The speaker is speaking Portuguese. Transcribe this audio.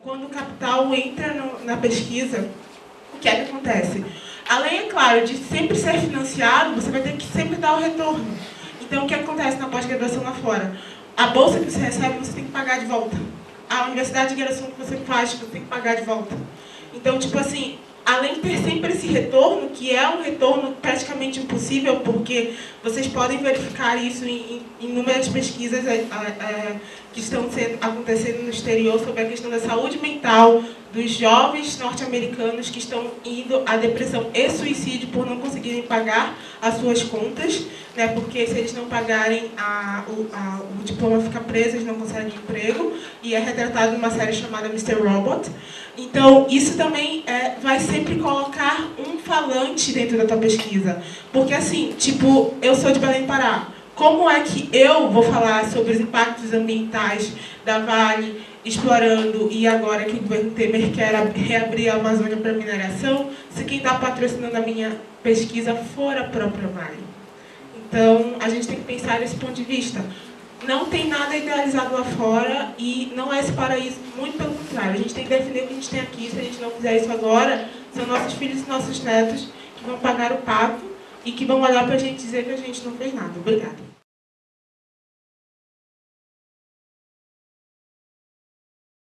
quando o capital entra na pesquisa, o que é que acontece? Além, é claro, de sempre ser financiado, você vai ter que sempre dar o retorno. Então, o que acontece na pós-graduação lá fora? A bolsa que você recebe, você tem que pagar de volta. A universidade de graduação que você faz, você tem que pagar de volta. Então, tipo assim, além de ter sempre esse retorno, que é um retorno praticamente impossível, porque vocês podem verificar isso em inúmeras pesquisas que estão acontecendo no exterior sobre a questão da saúde mental dos jovens norte-americanos que estão indo à depressão e suicídio por não conseguirem pagar as suas contas, né, porque se eles não pagarem, o diploma fica preso, eles não conseguem emprego, e é retratado numa série chamada Mr. Robot. Então, isso também vai sempre colocar um falante dentro da tua pesquisa. Porque, assim, tipo, eu sou de Belém do Pará. Como é que eu vou falar sobre os impactos ambientais da Vale explorando, e agora que o governo Temer quer reabrir a Amazônia para mineração, se quem está patrocinando a minha pesquisa for a própria Vale? Então, a gente tem que pensar nesse ponto de vista. Não tem nada idealizado lá fora e não é esse paraíso, muito pelo contrário. A gente tem que defender o que a gente tem aqui. Se a gente não fizer isso agora, são nossos filhos e nossos netos que vão pagar o pato e que vão olhar para a gente dizer que a gente não fez nada. Obrigada.